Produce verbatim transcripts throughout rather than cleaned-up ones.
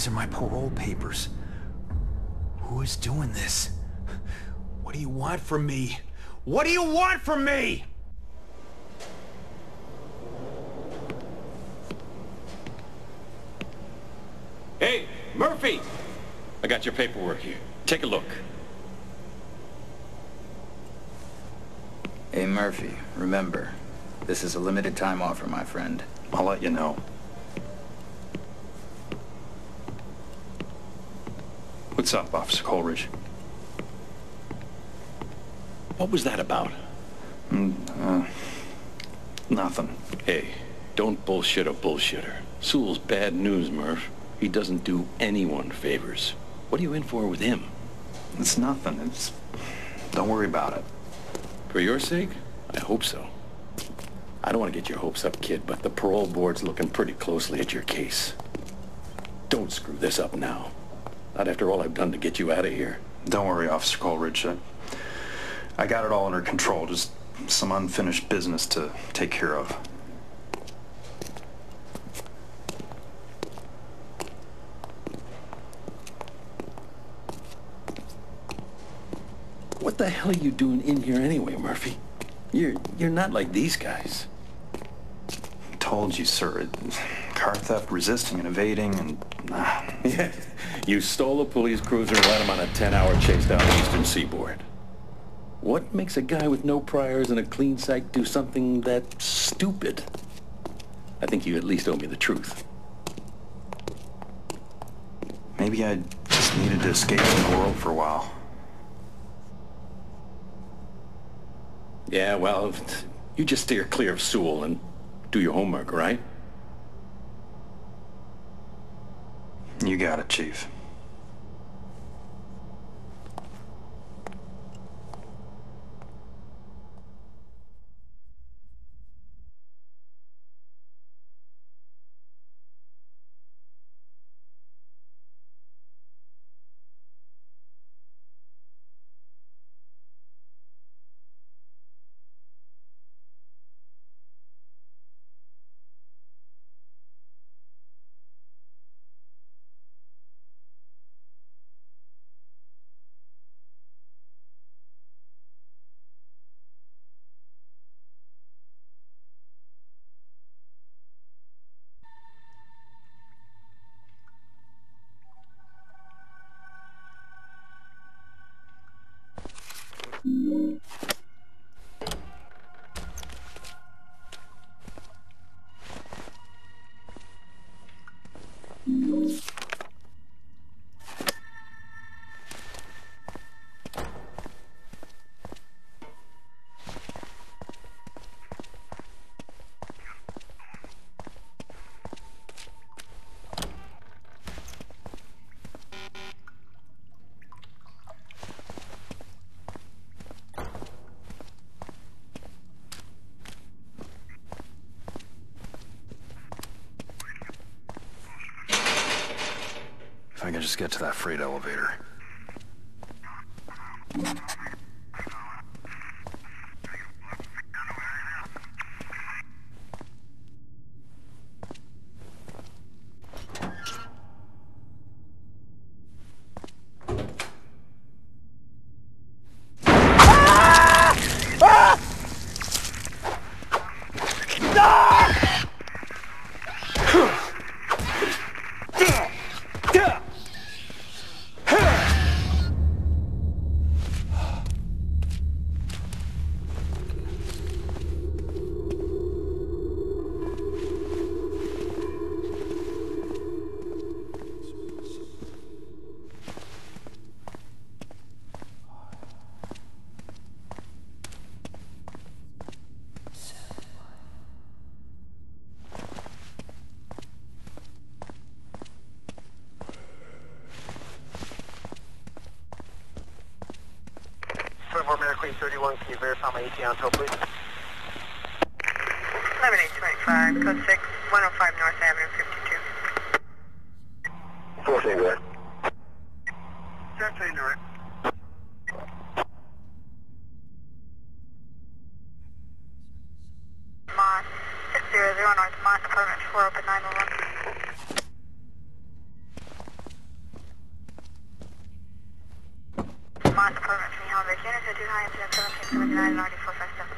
These are my parole papers. Who is doing this? What do you want from me? What do you want from me? Hey, Murphy! I got your paperwork here. Take a look. Hey, Murphy, remember, this is a limited time offer, my friend. I'll let you know. What's up, Officer Coleridge? What was that about? Mm, uh, nothing. Hey, don't bullshit a bullshitter. Sewell's bad news, Murph. He doesn't do anyone favors. What are you in for with him? It's nothing. It's... Don't worry about it. For your sake? I hope so. I don't want to get your hopes up, kid, but the parole board's looking pretty closely at your case. Don't screw this up now. Not after all I've done to get you out of here. Don't worry, Officer Coleridge. I, I got it all under control. Just some unfinished business to take care of. What the hell are you doing in here anyway, Murphy? You're you're not like these guys. Told you, sir. It, car theft, resisting and evading, and... Uh, Yeah, you stole a police cruiser and led him on a ten-hour chase down the eastern seaboard. What makes a guy with no priors and a clean psych do something that stupid? I think you at least owe me the truth. maybe I just needed to escape from the world for a while. Yeah, well, you just steer clear of Sewell and do your homework, right? You got it, Chief. If I could just get to that freight elevator. Queen thirty-one, can you verify my A T on tow, please? eleven eight twenty-five, code six, one oh five North Avenue, fifty-two. fourteen, go ahead. thirteen, direct. Moss, six zero zero North Moss, apartment four, open nine one one. Attitude high incident seven six seven nine ninety four five seven.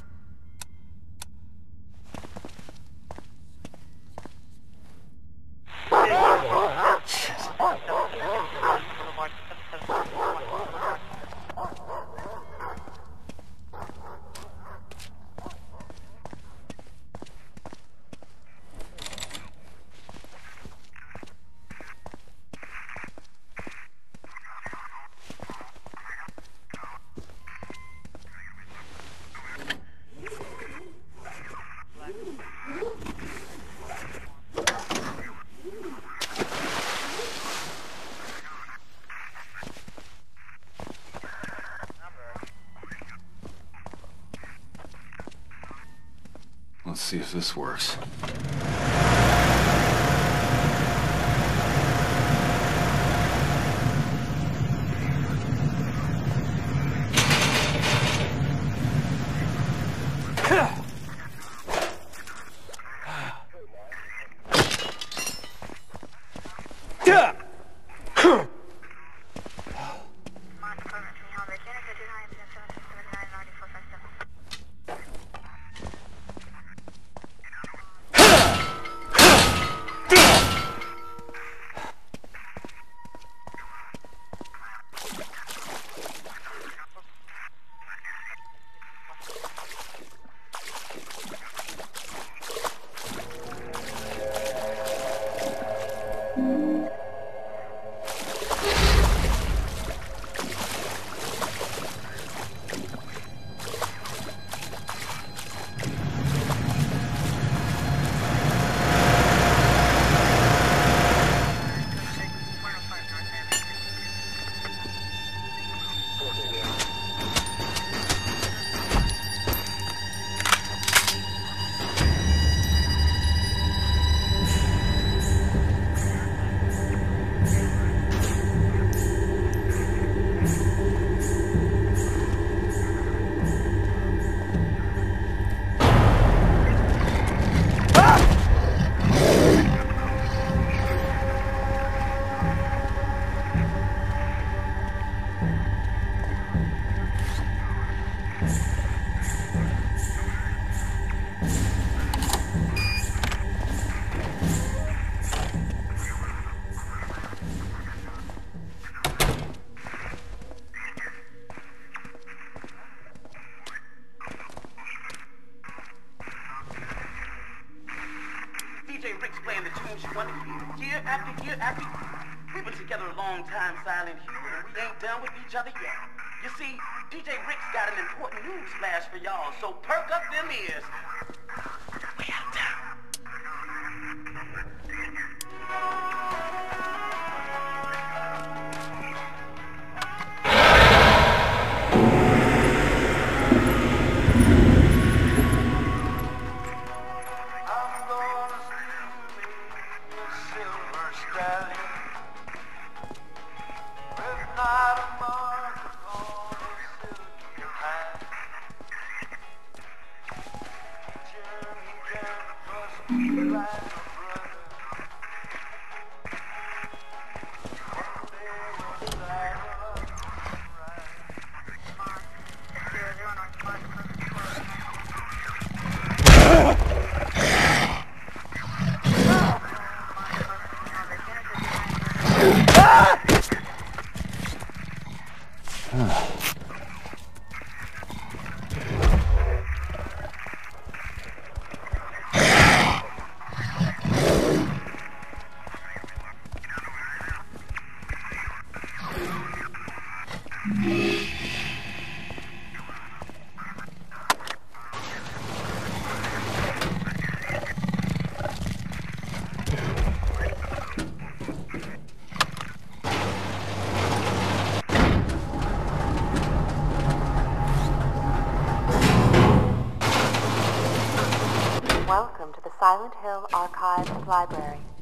Let's see if this works. D J Rick's playing the tunes you want to hear, year after year after year. We've been together a long time, Silent Hill, and we ain't done with each other yet. You see, D J Rick's got an important news flash for y'all, so perk up them ears. We out of town. Welcome to the Silent Hill Archive and Library.